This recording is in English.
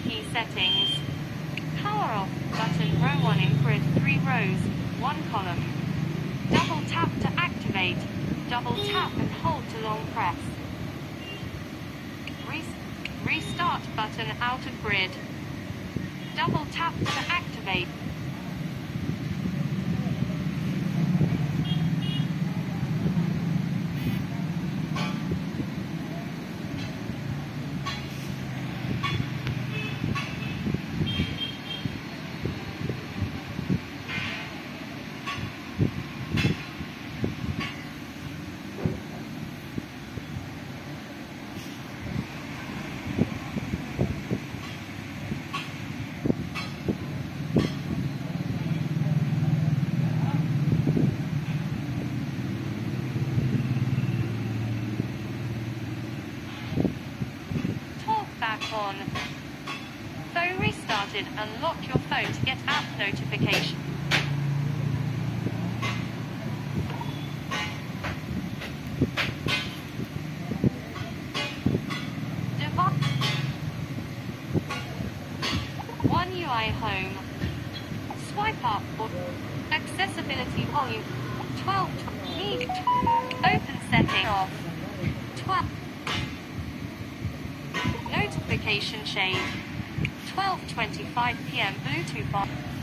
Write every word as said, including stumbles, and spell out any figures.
Key settings. Power off button row one in grid three rows, one column. Double tap to activate. Double tap and hold to long press. Re restart button out of grid. Double tap to activate. On. Phone restarted. Unlock your phone to get app notification. Device. One U I home. Swipe up or accessibility volume. twelve. Need. Open setting off. twelve. Notification shade. twelve twenty-five p m Bluetooth on.